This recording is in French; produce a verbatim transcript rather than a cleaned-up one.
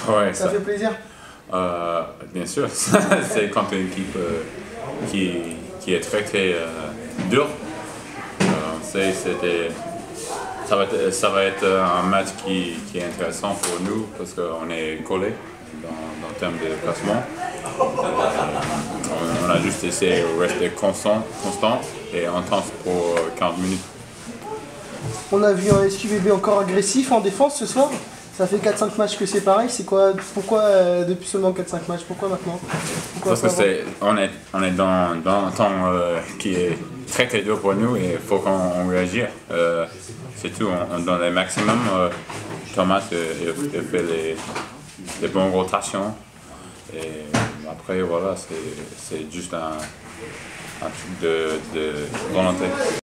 Ouais, ça, ça fait plaisir. Euh, bien sûr, c'est contre une équipe euh, qui, qui est très très euh, dure. Euh, on sait c'était ça va être ça va être un match qui, qui est intéressant pour nous parce qu'on est collé dans, dans le terme de classement. On, on a juste essayé de rester constant, constant et intense pour quarante minutes. On a vu un S Q V B encore agressif en défense ce soir. Ça fait quatre cinq matchs que c'est pareil. C'est quoi, pourquoi euh, depuis seulement quatre cinq matchs? Pourquoi maintenant? Pourquoi Parce que c'est, on est, on est dans, dans un temps euh, qui est très très dur pour nous et il faut qu'on réagisse. Euh, c'est tout, on, on donne le maximum. Euh, Thomas euh, il, il fait les, les bonnes rotations. Et après, voilà, c'est juste un, un truc de, de volonté.